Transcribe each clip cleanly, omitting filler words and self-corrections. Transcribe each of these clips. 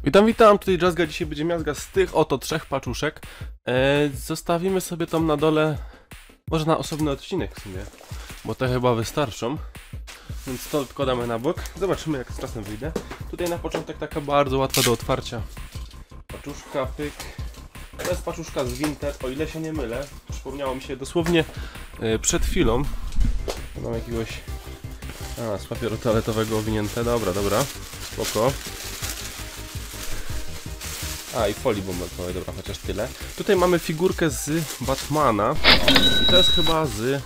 Witam, tutaj Jazzga. Dzisiaj będzie miazga z tych oto trzech paczuszek. Zostawimy sobie tam na dole, może na osobny odcinek w sumie, bo te chyba wystarczą. Więc to odkładamy na bok. Zobaczymy, jak z czasem wyjdzie. Tutaj na początek taka bardzo łatwa do otwarcia paczuszka, pyk. To jest paczuszka z Vinted, o ile się nie mylę. Przypomniało mi się dosłownie przed chwilą. Mam jakiegoś z papieru toaletowego owinięte. Dobra, spoko. I folii bombowej, dobra, chociaż tyle. Tutaj mamy figurkę z Batmana. I to jest chyba z...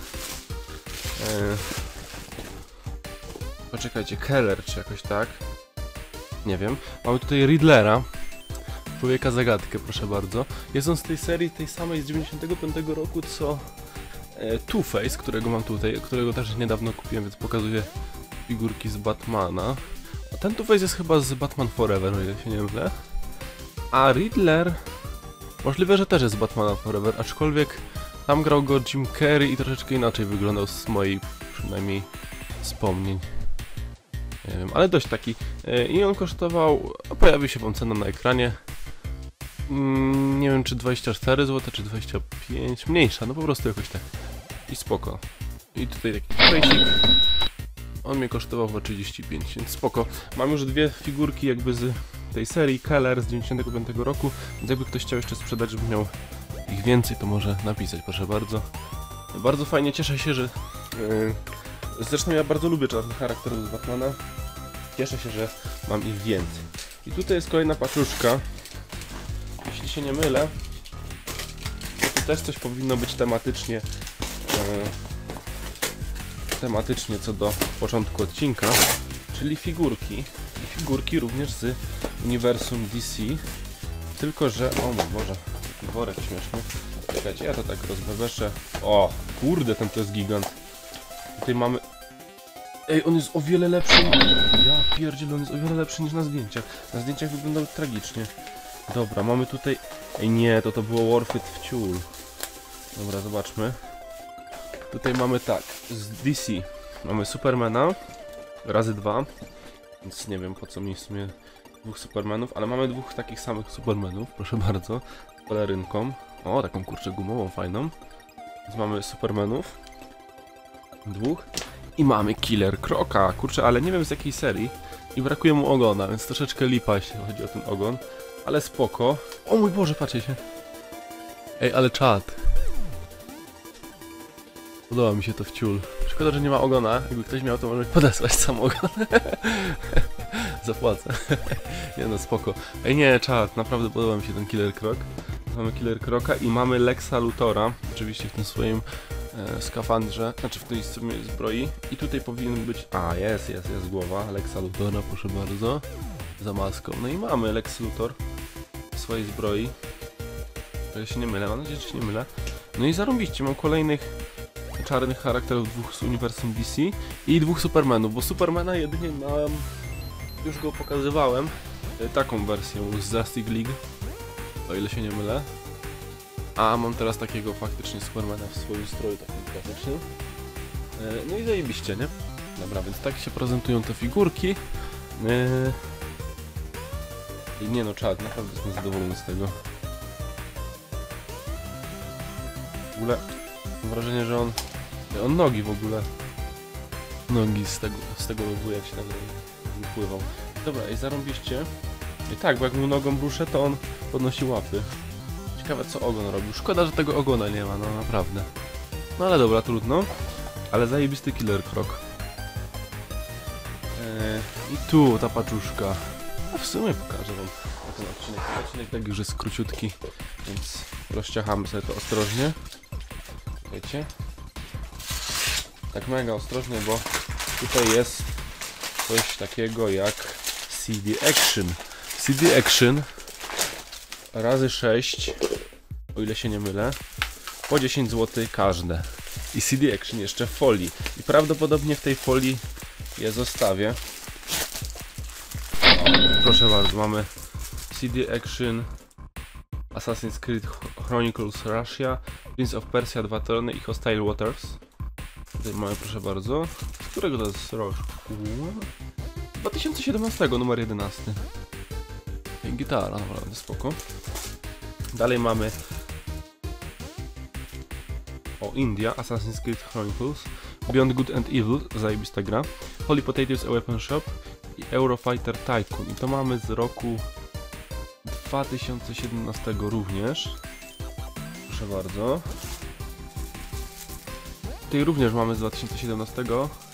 poczekajcie, Keller czy jakoś tak. Nie wiem. Mamy tutaj Riddlera. Człowieka zagadkę, proszę bardzo. Jest on z tej serii, tej samej z 95 roku, co Two-Face, którego mam tutaj, którego też niedawno kupiłem, więc pokazuję figurki z Batmana. A ten Two-Face jest chyba z Batman Forever, o ile się nie mylę. A Riddler, możliwe, że też jest z Batmana Forever, aczkolwiek tam grał go Jim Carrey i troszeczkę inaczej wyglądał z moich przynajmniej wspomnień. Nie wiem, ale dość taki. I on kosztował, pojawi się wam cena na ekranie. Nie wiem, czy 24 zł, czy 25, mniejsza, no po prostu jakoś tak. I spoko. I tutaj taki fejsik. On mnie kosztował chyba 35, więc spoko. Mam już dwie figurki jakby z tej serii, Keller z 95 roku, więc jakby ktoś chciał jeszcze sprzedać, żeby miał ich więcej, to może napisać, proszę bardzo. Bardzo fajnie, cieszę się, że... zresztą ja bardzo lubię czarnych charakterów z Batmana. Cieszę się, że mam ich więcej. I tutaj jest kolejna paczuszka. Jeśli się nie mylę, to tu też coś powinno być tematycznie co do początku odcinka, czyli figurki. I figurki również z uniwersum DC. Tylko że, o mój Boże, taki worek śmieszny. Czekajcie, ja to tak rozbeweszę. O, kurde, ten to jest gigant. Tutaj mamy... Ej, on jest o wiele lepszy. Ja pierdzielę, on jest o wiele lepszy niż na zdjęciach. Na zdjęciach wyglądał tragicznie. Dobra, mamy tutaj... Ej, nie, to było Warfit w ciul. Dobra, zobaczmy. Tutaj mamy tak, z DC mamy Supermana razy 2, więc nie wiem, po co mi w sumie dwóch Supermanów, ale mamy dwóch takich samych Supermanów, proszę bardzo, z pelerynką. O, taką kurczę gumową, fajną. Więc mamy Supermanów dwóch i mamy Killer Croca, kurczę, ale nie wiem z jakiej serii i brakuje mu ogona, więc troszeczkę lipa, jeśli chodzi o ten ogon, ale spoko. O mój Boże, patrzcie się. Ej, ale czad. Podoba mi się to w ciul. Szkoda, że nie ma ogona. Jakby ktoś miał, to może podesłać sam ogon. Zapłacę. Nie no, spoko. Ej nie, czad, naprawdę podoba mi się ten Killer Croc. Mamy Killer Croca i mamy Lexa Luthora. Oczywiście w tym swoim skafandrze, znaczy w tej zbroi. I tutaj powinien być... jest głowa Lexa Luthora, proszę bardzo. Za maską. No i mamy Lex Luthor w swojej zbroi. Ja się nie mylę, mam nadzieję, że się nie mylę. No i zarąbiście, mam kolejnych czarnych charakterów, dwóch z uniwersum DC i dwóch Supermanów, bo Supermana jedynie mam, już go pokazywałem, taką wersję z Justice League, o ile się nie mylę. A mam teraz takiego faktycznie Supermana w swoim stroju, takim klasycznym. No i zajebiście, nie? Dobra, więc tak się prezentują te figurki. I nie no, czad, naprawdę jestem zadowolony z tego. W ogóle mam wrażenie, że on nogi w ogóle. Nogi z tego rogu, jak się nagle wypływał. Dobra, i zarąbiście. I tak, bo jak mu nogą ruszę, to on podnosi łapy. Ciekawe, co ogon robił. Szkoda, że tego ogona nie ma, no naprawdę. No ale dobra, trudno. Ale zajebisty Killer Croc. I tu ta paczuszka. No w sumie pokażę wam ten odcinek. Ten odcinek tak już jest króciutki, więc rozciachamy sobie to ostrożnie. Wiecie? Tak mega ostrożnie, bo tutaj jest coś takiego jak CD Action. CD Action razy 6, o ile się nie mylę, po 10 zł każde. I CD Action jeszcze w folii. I prawdopodobnie w tej folii je zostawię. Proszę bardzo, mamy CD Action, Assassin's Creed Chronicles Russia, Prince of Persia 2 Trony i Hostile Waters. Tutaj mamy, proszę bardzo. Z którego to jest rok? 2017, numer 11. gitara, naprawdę spoko. Dalej mamy India, Assassin's Creed Chronicles, Beyond Good and Evil, zajebista gra, Holy Potatoes, A Weapon Shop i Eurofighter Tycoon. I to mamy z roku 2017 również. Proszę bardzo. Tutaj również mamy z 2017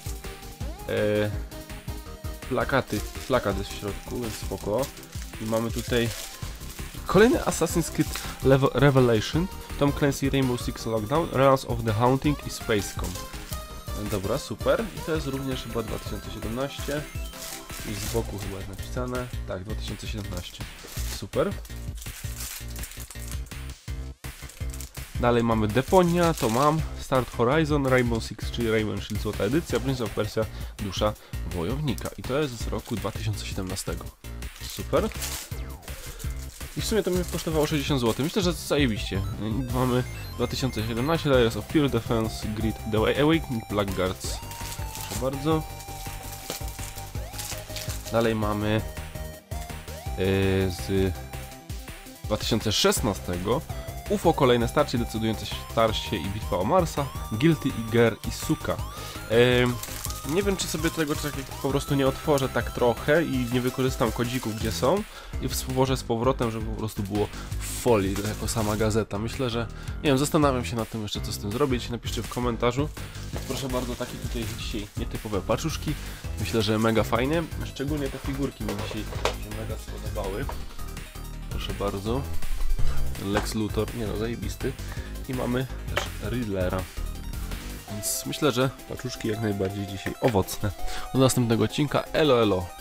plakat jest w środku, więc spoko. I mamy tutaj kolejny Assassin's Creed Revelation, Tom Clancy Rainbow Six Lockdown, Realms of the Haunting i Spacecom. Dobra, super. I to jest również chyba 2017. I z boku chyba jest napisane. Tak, 2017. Super. Dalej mamy Deponia, to mam. Start Horizon, Rainbow Six, czyli Rainbow Shield Złota Edycja, Prince of Persia, Dusza Wojownika. I to jest z roku 2017. Super. I w sumie to mi kosztowało 60 zł. Myślę, że zajebiście. Mamy 2017, Layers of Pure Defense, Grid The Awakening, Blackguards. Proszę bardzo. Dalej mamy z 2016 UFO, kolejne starcie, decydujące starcie i bitwa o Marsa, Guilty i Ger i Suka. Nie wiem, czy sobie tego po prostu nie otworzę tak trochę i nie wykorzystam kodzików, gdzie są, i włożę z powrotem, żeby po prostu było w folii, jako sama gazeta. Myślę, że, nie wiem, zastanawiam się nad tym jeszcze, co z tym zrobić. Napiszcie w komentarzu. Proszę bardzo, takie tutaj dzisiaj nietypowe paczuszki. Myślę, że mega fajnie. Szczególnie te figurki mi dzisiaj się mega spodobały. Proszę bardzo. Lex Luthor, nie no, zajebisty. I mamy też Riddlera. Więc myślę, że paczuszki jak najbardziej dzisiaj owocne. Do następnego odcinka. Elo, elo.